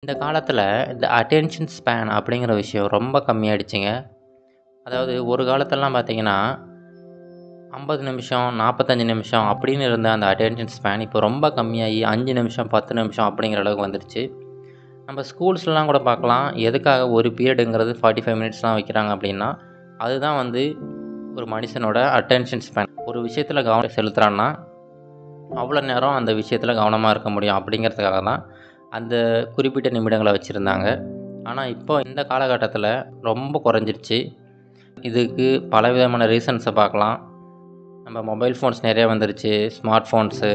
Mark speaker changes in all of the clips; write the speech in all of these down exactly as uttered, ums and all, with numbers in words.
Speaker 1: இந்த காலத்தில இந்த அட்டென்ஷன் ஸ்பேன் அப்படிங்கிற விஷயம் ரொம்ப கம்மியாயிடுச்சுங்க. அதாவது ஒரு காலத்துலலாம் பார்த்தீங்கன்னா, ஐம்பது நிமிஷம், நாற்பத்தி ஐந்து நிமிஷம் அப்படின்னு இருந்த அந்த அட்டென்ஷன் ஸ்பேன் இப்போ ரொம்ப கம்மியாகி ஐந்து நிமிஷம், பத்து நிமிஷம் அப்படிங்கிற அளவுக்கு வந்துருச்சு. நம்ம ஸ்கூல்ஸ்லலாம் கூட பார்க்கலாம். எதுக்காக ஒரு பீரியடுங்கிறது நாற்பத்தி ஐந்து மினிட்ஸ்லாம் வைக்கிறாங்க அப்படின்னா, அதுதான் வந்து ஒரு மனுஷனோட அட்டென்ஷன் ஸ்பேன். ஒரு விஷயத்தில கவனம் செலுத்துறான்னா, அவ்வளோ நேரம் அந்த விஷயத்தில கவனமா இருக்க முடியும் அப்படிங்கிறதுக்காக தான் அந்த குறிப்பிட்ட நிமிடங்கள வச்சிருந்தாங்க. ஆனா, இப்போ இந்த காலகட்டத்தில ரொம்ப குறைஞ்சிருச்சு. இதுக்கு பலவிதமான ரீசன்ஸ பார்க்கலாம். நம்ம மொபைல் ஃபோன்ஸ் நெறைய வந்துருச்சு. ஸ்மார்ட் ஃபோன்ஸு,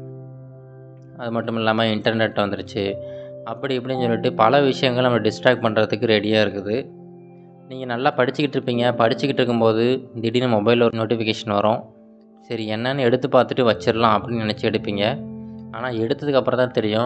Speaker 1: அது மட்டும் இல்லாம இன்டர்நெட் வந்துருச்சு. அப்படி இப்படின்னு சொல்லிட்டு பல விஷயங்கள் நம்ம டிஸ்ட்ராக்ட் பண்ணுறதுக்கு ரெடியா இருக்குது. நீங்க நல்லா படிச்சுக்கிட்டு இருப்பீங்க. படிச்சுக்கிட்டு இருக்கும்போது திடீர்னு மொபைல்ல ஒரு நோட்டிஃபிகேஷன் வரும். சரி என்னன்னு எடுத்து பார்த்துட்டு வச்சிரலாம் அப்படின்னு நினச்சு எடுப்பீங்க. ஆனா, எடுத்ததுக்கு அப்புறம் தான் தெரியும்,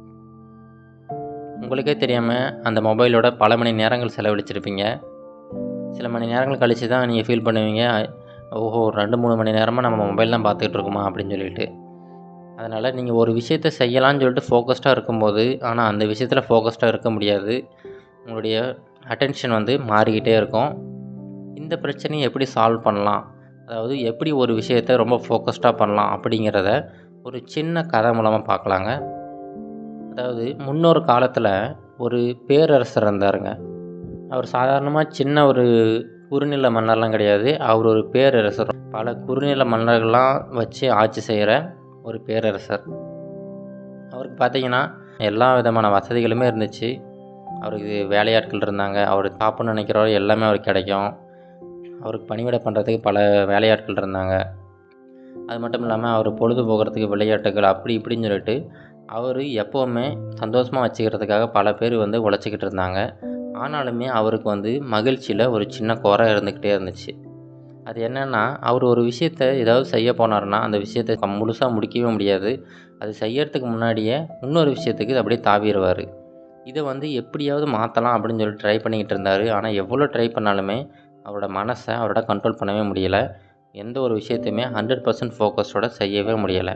Speaker 1: உங்களுக்கே தெரியாம அந்த மொபைலோட பல மணி நேரங்கள் செலவழிச்சிருப்பீங்க. சில மணி நேரங்கள் கழிச்சு தான் நீங்க ஃபீல் பண்ணுவீங்க, ஓஹோ! ரெண்டு, மூணு மணி நேரமா நம்ம மொபைல் தான் பார்த்துக்கிட்டு இருக்கோமா அப்படின்னு சொல்லிட்டு. அதனால நீங்க ஒரு விஷயத்த செய்யலான்னு சொல்லிட்டு ஃபோக்கஸ்டா இருக்கும்போது, ஆனா அந்த விஷயத்தில ஃபோக்கஸ்டா இருக்க முடியாது. உங்களுடைய அட்டென்ஷன் வந்து மாறிக்கிட்டே இருக்கும். இந்த பிரச்சனைய எப்படி சால்வ் பண்ணலாம்? அதாவது எப்படி ஒரு விஷயத்த ரொம்ப ஃபோக்கஸ்டா பண்ணலாம் அப்படிங்கிறத ஒரு சின்ன கதை மூலமா பார்க்கலாங்க. அதாவது முன்னொரு காலத்தில ஒரு பேரரசர் இருந்தாருங்க. அவர் சாதாரணமா சின்ன ஒரு குறுநில மன்னர்லாம் கிடையாது. அவர் ஒரு பேரரசர். பல குறுநில மன்னர்கள்லாம் வச்சு ஆட்சி செய்ற ஒரு பேரரசர். அவருக்கு பார்த்தீங்கன்னா, எல்லா விதமான வசதிகளுமே இருந்துச்சு. அவருக்கு வேலையாட்கள் இருந்தாங்க. அவரு சாப்பிடணும்னு நினைக்கிறவரை எல்லாமே அவருக்கு கிடைக்கும். அவருக்கு பணிவிடை பண்ணுறதுக்கு பல வேலையாட்கள் இருந்தாங்க. அது மட்டும் இல்லாம அவர் பொழுது போக்குறதுக்கு விளையாட்டுகள் அப்படி இப்படின்னு சொல்லிட்டு, அவரு எப்பவுமே சந்தோஷமா வச்சுக்கிறதுக்காக பல பேர் வந்து உழைச்சிக்கிட்டு இருந்தாங்க. ஆனாலுமே அவருக்கு வந்து மகிழ்ச்சியில ஒரு சின்ன குறை இருந்துக்கிட்டே இருந்துச்சு. அது என்னன்னா, அவர் ஒரு விஷயத்த ஏதாவது செய்ய போனாருன்னா, அந்த விஷயத்த முழுசா முடிக்கவே முடியாது. அது செய்யறதுக்கு முன்னாடியே இன்னொரு விஷயத்துக்கு அப்படியே தாவிருவாரு. இத வந்து எப்படியாவது மாத்தலாம் அப்படின்னு சொல்லி ட்ரை பண்ணிக்கிட்டு இருந்தாரு. ஆனா, எவ்வளோ ட்ரை பண்ணாலுமே அவரோட மனச அவரால கண்ட்ரோல் பண்ணவே முடியல. எந்த ஒரு விஷயத்தையுமே நூறு சதவீதம் ஃபோக்கஸோட செய்யவே முடியல.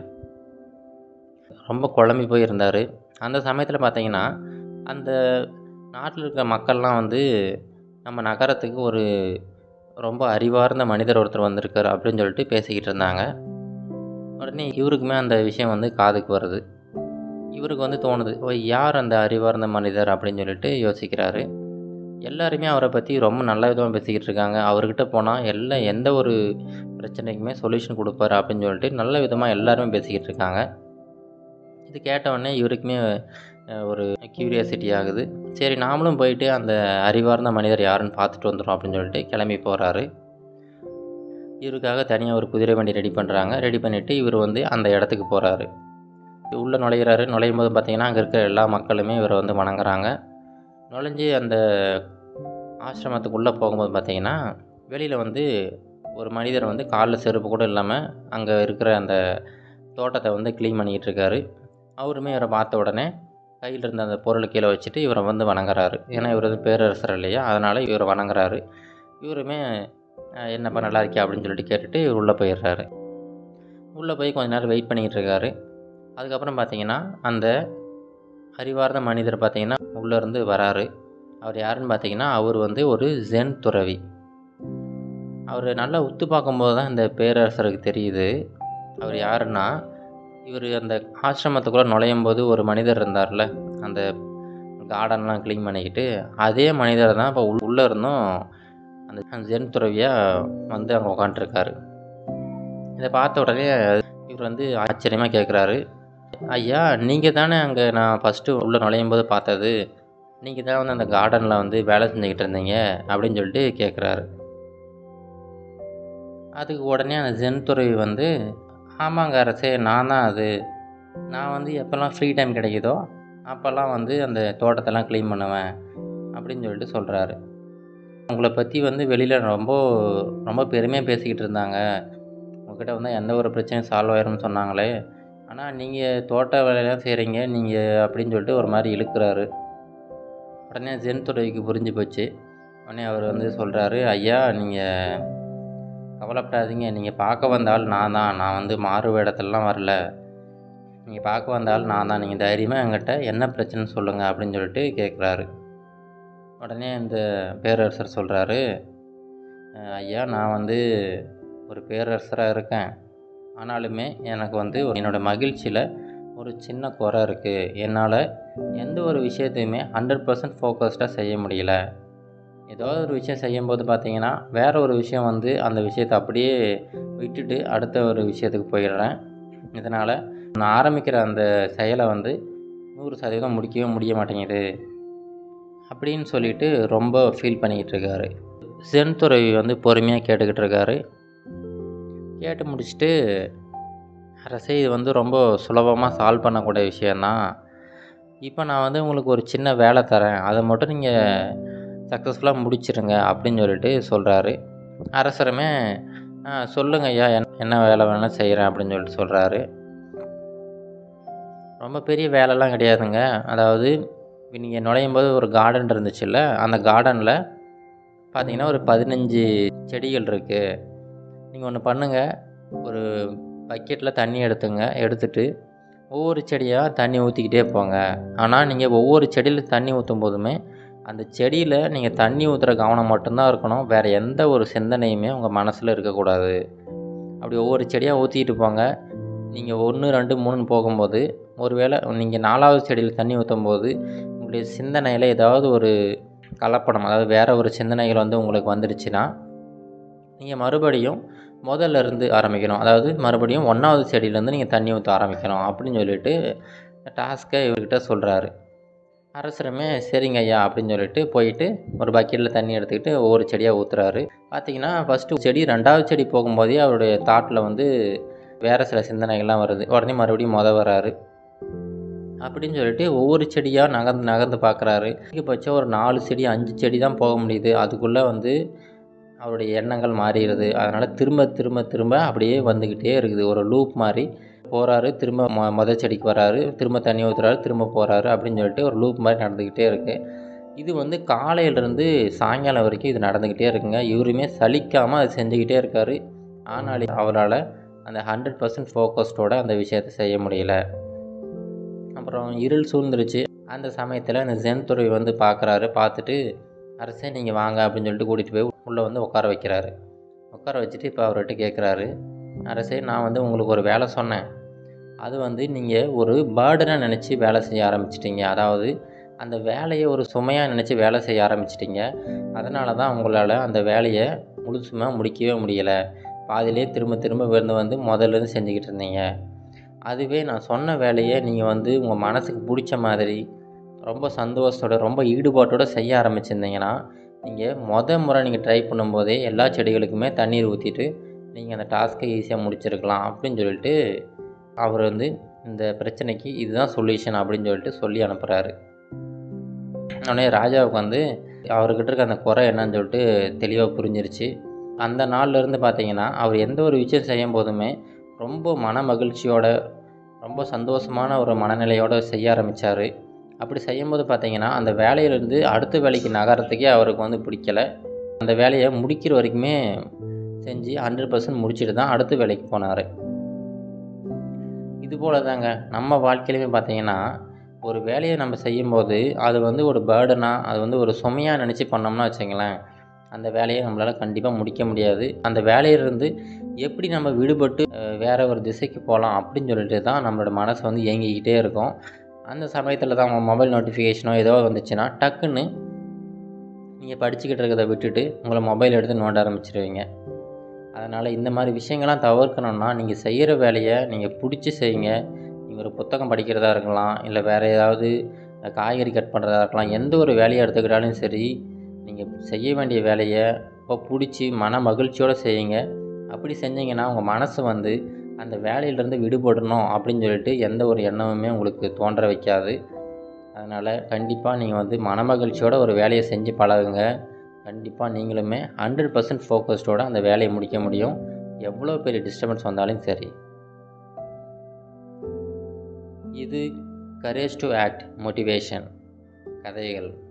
Speaker 1: ரொம்ப குழம்பி போய் இருந்தாரு. அந்த சமயத்தில பார்த்தீங்கன்னா, அந்த நாட்டில இருக்கிற மக்கள்லாம் வந்து, நம்ம நகரத்துக்கு ஒரு ரொம்ப அறிவார்ந்த மனிதர் ஒருத்தர் வந்திருக்காரு அப்படின்னு சொல்லிட்டு பேசிக்கிட்டு இருந்தாங்க. உடனே இவருக்குமே அந்த விஷயம் வந்து காதுக்கு வருது. இவருக்கு வந்து தோணுது, ஓ! யார் அந்த அறிவார்ந்த மனிதர் அப்படின்னு சொல்லிட்டு யோசிக்கிறாரு. எல்லாருமே அவர பத்தி ரொம்ப நல்ல விதமா பேசிக்கிட்டு இருக்காங்க. அவர்கிட்ட போனா எல்லாம் எந்த ஒரு பிரச்சனைக்குமே சொல்யூஷன் குடுப்பாரு அப்படின்னு சொல்லிட்டு நல்ல விதமா எல்லாருமே பேசிக்கிட்டு இருக்காங்க. இது கேட்ட உடனே இவருக்குமே அ ஒரு கியூரியாசிட்டி ஆகுது. சரி நாமளும் போயிட்டு அந்த அறிவார்ந்த மனிதர் யாருன்னு பார்த்துட்டு வந்துரும் அப்படின்னு சொல்லிட்டு கிளம்பி போறாரு. இவருக்காக தனியா ஒரு குதிரை வண்டி ரெடி பண்றாங்க. ரெடி பண்ணிட்டு இவரு வந்து அந்த இடத்துக்கு போறாரு. உள்ள நுழையிறாரு. நுழையும்போது பார்த்தீங்கன்னா, அங்க இருக்கிற எல்லா மக்களுமே இவர வந்து வணங்குறாங்க. நுழைஞ்சு அந்த ஆசிரமத்துக்குள்ள போகும்போது பார்த்தீங்கன்னா, வெளியில வந்து ஒரு மனிதர் வந்து கால்ல செருப்பு கூட இல்லாம, அங்க இருக்கிற அந்த தோட்டத்த வந்து கிளீன் பண்ணிக்கிட்டு இருக்காரு. அவருமே இவர பார்த்த உடனே, கையில இருந்த அந்த பொருள கீழ வச்சுட்டு இவர வந்து வணங்குறாரு. ஏன்னா, இவரு வந்து பேரரசர் இல்லையா? அதனால இவர வணங்குறாரு. இவருமே அ "என்னப்பா நல்லா இருக்கியா?" அப்படின்னு சொல்லிட்டு கேட்டுட்டு இவரு உள்ள போயிர்றாரு. உள்ள போய் கொஞ்ச நேரம் வெயிட் பண்ணிக்கிட்டு இருக்காரு. அதுக்கப்புறம் பார்த்தீங்கன்னா, அந்த அறிவார்ந்த மனிதர் பார்த்தீங்கன்னா, உள்ள இருந்து வராரு. அவர் யாருன்னு பார்த்தீங்கன்னா, அவரு வந்து ஒரு ஜென் துறவி. அவர நல்லா உத்து பார்க்கும்போது தான் இந்த பேரரசருக்கு தெரியுது. அவரு யாருன்னா, இவரு அந்த ஆசிரமத்துக்குள்ள நுழையும்போது ஒரு மனிதர் இருந்தார்ல, அந்த கார்டன்லாம் கிளீன் பண்ணிக்கிட்டு, அதே மனிதர் தான் இப்ப உள்ள இருந்தும் அந்த ஜென் துறவியா வந்து அங்க உட்காந்துட்டுருக்காரு. இத பார்த்த உடனே இவரு வந்து ஆச்சரியமா கேட்குறாரு, "ஐயா! நீங்க தானே அங்க நான் ஃபர்ஸ்ட்டு உள்ள நுழையும்போது பார்த்தது. நீங்க தான் வந்து அந்த கார்டன்ல வந்து வேலை செஞ்சுக்கிட்டு இருந்தீங்க." அப்படின்னு சொல்லிட்டு கேட்குறாரு. அதுக்கு உடனே அந்த ஜென் துறவி வந்து, "ஆமாங்க அரசே! நான் தான் அது. நான் வந்து எப்பலாம் ஃப்ரீ டைம் கிடைக்குதோ, அப்பலாம் வந்து அந்த தோட்டத்தெல்லாம் கிளீன் பண்ணுவேன்." அப்படின்னு சொல்லிட்டு சொல்றாரு. "உங்கள பத்தி வந்து வெளியில ரொம்ப ரொம்ப பெருமையா பேசிக்கிட்டு இருந்தாங்க. உங்ககிட்ட வந்தா எந்த ஒரு பிரச்சனையும் சால்வ் ஆயிரும்னு சொன்னாங்களே! ஆனா நீங்க தோட்ட வேலையெல்லாம் செய்றீங்க. நீங்க" அப்படின்னு சொல்லிட்டு ஒரு மாரி இழுக்குறாரு. உடனே ஜென் துறவிக்கு புரிஞ்சு போச்சு. உடனே அவரு வந்து சொல்றாரு, "ஐயா! நீங்க கவலைப்படாதீங்க. நீங்க பார்க்க வந்த ஆள் நான் தான். நான் வந்து மாறு வேடத்துலலாம் வரல. நீங்கள் பார்க்க வந்த ஆள் நான் தான். நீங்கள் தைரியமாக என்கிட்ட என்ன பிரச்சனைன்னு சொல்லுங்கள் அப்படின்னு சொல்லிட்டு கேட்குறாரு. உடனே இந்த பேரரசர் சொல்கிறாரு, ஐயா நான் வந்து ஒரு பேரரசராக இருக்கேன். ஆனாலுமே எனக்கு வந்து என்னோடய மகிழ்ச்சியில் ஒரு சின்ன குறை இருக்குது. என்னால் எந்த ஒரு விஷயத்தையுமே ஹண்ட்ரட் பர்சன்ட் ஃபோக்கஸ்டாக செய்ய முடியல. ஏதாவது ஒரு விஷயம் செய்யும்போது பார்த்தீங்கன்னா, வேறு ஒரு விஷயம் வந்து அந்த விஷயத்தை அப்படியே விட்டுட்டு அடுத்த ஒரு விஷயத்துக்கு போயிடுறேன். இதனால் நான் ஆரம்பிக்கிற அந்த செயலை வந்து நூறு சதவீதம் முடிக்கவே முடிய மாட்டேங்குது அப்படின்னு சொல்லிட்டு ரொம்ப ஃபீல் பண்ணிக்கிட்டு இருக்காரு. சென் துறவி வந்து பொறுமையாக கேட்டுக்கிட்டு இருக்காரு. கேட்டு முடிச்சுட்டு, அரசே இது வந்து ரொம்ப சுலபமாக சால்வ் பண்ணக்கூடிய விஷயந்தான். இப்போ நான் வந்து உங்களுக்கு ஒரு சின்ன வேலை தரேன். அதை மட்டும் நீங்கள் சக்ஸஸ்ஃபுல்லாக முடிச்சிருங்க அப்படின்னு சொல்லிட்டு சொல்கிறாரு. அரசருமே ஆ சொல்லுங்க ஐயா, என் என்ன வேலை வேணாலும் செய்கிறேன் அப்படின்னு சொல்லிட்டு சொல்கிறாரு. ரொம்ப பெரிய வேலைலாம் கிடையாதுங்க. அதாவது நீங்கள் நுழையும்போது ஒரு கார்டன் இருந்துச்சுல்ல, அந்த கார்டனில் பார்த்தீங்கன்னா ஒரு பதினஞ்சு செடிகள் இருக்குது. நீங்கள் ஒன்று பண்ணுங்கள், ஒரு பக்கெட்டில் தண்ணி எடுத்துங்க. எடுத்துகிட்டு ஒவ்வொரு செடியாக தண்ணி ஊற்றிக்கிட்டே போங்க. ஆனால் நீங்கள் ஒவ்வொரு செடியில் தண்ணி ஊற்றும் போதுமே அந்த செடியில் நீங்கள் தண்ணி ஊற்றுற கவனம் மட்டும்தான் இருக்கணும். வேறு எந்த ஒரு சிந்தனையுமே உங்கள் மனசில் இருக்கக்கூடாது. அப்படி ஒவ்வொரு செடியாக ஊற்றிக்கிட்டு போங்க. நீங்கள் ஒன்று ரெண்டு மூணுன்னு போகும்போது, ஒரு வேளை நீங்கள் நாலாவது செடியில் தண்ணி ஊற்றும்போது உங்களுடைய சிந்தனையில் ஏதாவது ஒரு கலப்படம், அதாவது வேறு ஒரு சிந்தனைகள் வந்து உங்களுக்கு வந்துடுச்சுன்னா, நீங்கள் மறுபடியும் முதல்ல இருந்து ஆரம்பிக்கணும். அதாவது மறுபடியும் ஒன்றாவது செடியிலேருந்து நீங்கள் தண்ணி ஊற்ற ஆரம்பிக்கணும் அப்படின்னு சொல்லிட்டு டாஸ்க்கை இவர்கிட்ட சொல்கிறாரு. அரசருமே சரிங்க ஐயா அப்படின்னு சொல்லிட்டு போயிட்டு ஒரு பக்கெட்டில் தண்ணி எடுத்துக்கிட்டு ஒவ்வொரு செடியாக ஊற்றுறாரு. பார்த்தீங்கன்னா ஃபஸ்ட்டு செடி ரெண்டாவது செடி போகும்போதே அவருடைய தாட்டில் வந்து வேறு சில சிந்தனைகள்லாம் வருது. உடனே மறுபடியும் மொதல் வராரு. அப்படின்னு சொல்லிட்டு ஒவ்வொரு செடியாக நகர்ந்து நகர்ந்து பார்க்குறாரு. அதிகபட்சம் ஒரு நாலு செடி அஞ்சு செடி தான் போக முடியுது. அதுக்குள்ளே வந்து அவருடைய எண்ணங்கள் மாறிடுது. அதனால் திரும்ப திரும்ப திரும்ப அப்படியே வந்துக்கிட்டே இருக்குது. ஒரு லூப் மாதிரி போகிறாரு, திரும்ப மொ மொதல் செடிக்கு வராரு, திரும்ப தண்ணி ஊற்றுறாரு, திரும்ப போகிறாரு அப்படின்னு சொல்லிட்டு ஒரு லூப் மாதிரி நடந்துக்கிட்டே இருக்குது. இது வந்து காலையிலேருந்து சாயங்காலம் வரைக்கும் இது நடந்துக்கிட்டே இருக்குங்க. இவருமே சலிக்காமல் அதை செஞ்சுக்கிட்டே இருக்கார். ஆனாலும் அவரால் அந்த ஹண்ட்ரட் பர்சன்ட் ஃபோக்கஸ்டோட அந்த விஷயத்தை செய்ய முடியல. அப்புறம் இருள் சூழ்ந்துருச்சு. அந்த சமயத்தில் அந்த ஜென் துறவி வந்து பார்க்குறாரு. பார்த்துட்டு, அரசே நீங்கள் வாங்க அப்படின்னு சொல்லிட்டு கூட்டிகிட்டு போய் உள்ளே வந்து உட்கார வைக்கிறாரு. உட்கார வச்சுட்டு இப்போ அவர்கிட்ட கேட்குறாரு, அரசே நான் வந்து உங்களுக்கு ஒரு வேலை சொன்னேன். அது வந்து நீங்கள் ஒரு பேர்டனாக நினச்சி வேலை செய்ய ஆரம்பிச்சிட்டிங்க. அதாவது அந்த வேலையை ஒரு சுமையாக நினச்சி வேலை செய்ய ஆரம்பிச்சிட்டிங்க. அதனால தான் உங்களால் அந்த வேலையை முழுசுமாக முடிக்கவே முடியலை. பாதியிலே திரும்ப திரும்ப வந்து வந்து முதல்லேருந்து செஞ்சுக்கிட்டு இருந்தீங்க. அதுவே நான் சொன்ன வேலையை நீங்கள் வந்து உங்கள் மனசுக்கு பிடிச்ச மாதிரி ரொம்ப சந்தோஷத்தோட ரொம்ப ஈடுபாட்டோடு செய்ய ஆரம்பிச்சிருந்தீங்கன்னா, நீங்கள் மொதல் முறை நீங்கள் ட்ரை பண்ணும்போதே எல்லா செடிகளுக்குமே தண்ணீர் ஊற்றிட்டு நீங்கள் அந்த டாஸ்க்கை ஈஸியாக முடிச்சிருக்கலாம் அப்படின்னு சொல்லிட்டு அவர் வந்து இந்த பிரச்சனைக்கு இதுதான் சொல்யூஷன் அப்படின்னு சொல்லிட்டு சொல்லி அனுப்புகிறாரு. உடனே ராஜாவுக்கு வந்து அவர்கிட்ட இருக்க அந்த குறை என்னன்னு சொல்லிட்டு தெளிவாக புரிஞ்சிருச்சு. அந்த நாள்லேருந்து பார்த்தீங்கன்னா அவர் எந்த ஒரு விஷயம் செய்யும் போதுமே ரொம்ப மன மகிழ்ச்சியோட ரொம்ப சந்தோஷமான ஒரு மனநிலையோடு செய்ய ஆரம்பித்தார். அப்படி செய்யும்போது பார்த்தீங்கன்னா அந்த வேலையிலேருந்து அடுத்த வேலைக்கு நகரத்துக்கே அவருக்கு வந்து பிடிக்கலை. அந்த வேலையை முடிக்கிற வரைக்குமே செஞ்சு ஹண்ட்ரட் பர்சன்ட் முடிச்சுட்டு தான் அடுத்த வேலைக்கு போனார். இதுபோல தாங்க நம்ம வாழ்க்கையிலுமே பார்த்தீங்கன்னா ஒரு வேலையை நம்ம செய்யும்போது அது வந்து ஒரு பேர்டனாக, அது வந்து ஒரு சுமையாக நினச்சி பண்ணோம்னா வச்சுங்களேன், அந்த வேலையை நம்மளால் கண்டிப்பாக முடிக்க முடியாது. அந்த வேலையிலிருந்து எப்படி நம்ம விடுபட்டு வேறு ஒரு திசைக்கு போகலாம் அப்படின்னு சொல்லிட்டு தான் நம்மளோட மனசு வந்து இயங்கிக்கிட்டே இருக்கும். அந்த சமயத்தில் தான் உங்கள் மொபைல் நோட்டிஃபிகேஷனோ ஏதோ வந்துச்சுன்னா டக்குன்னு நீங்கள் படிச்சுக்கிட்டு இருக்கிறத விட்டுட்டு உங்களை மொபைல் எடுத்து நோண்ட ஆரம்பிச்சிடுவீங்க. அதனால் இந்த மாதிரி விஷயங்கள்லாம் தவிர்க்கணுன்னா நீங்கள் செய்கிற வேலையை நீங்கள் பிடிச்சி செய்யுங்க. நீங்கள் ஒரு புத்தகம் படிக்கிறதா இருக்கலாம், இல்லை வேறு ஏதாவது காய்கறி கட் பண்ணுறதா இருக்கலாம், எந்த ஒரு வேலையை எடுத்துக்கிட்டாலும் சரி, நீங்கள் செய்ய வேண்டிய வேலையை இப்போ பிடிச்சி மன மகிழ்ச்சியோடு செய்யுங்க. அப்படி செஞ்சிங்கன்னா உங்கள் மனசு வந்து அந்த வேலையிலேருந்து விடுபடணும் அப்படின்னு சொல்லிட்டு எந்த ஒரு எண்ணமுமே உங்களுக்கு தோன்ற வைக்காது. அதனால் கண்டிப்பாக நீங்கள் வந்து மன மகிழ்ச்சியோட ஒரு வேலையை செஞ்சு பழகுங்க. கண்டிப்பாக நீங்களுமே ஹண்ட்ரட் பர்சன்ட் ஃபோக்கஸ்டோடு அந்த வேலையை முடிக்க முடியும், எவ்வளோ பெரிய டிஸ்டர்பன்ஸ் வந்தாலும் சரி. இது கரேஜ் டு ஆக்ட் மோட்டிவேஷன் கதைகள்.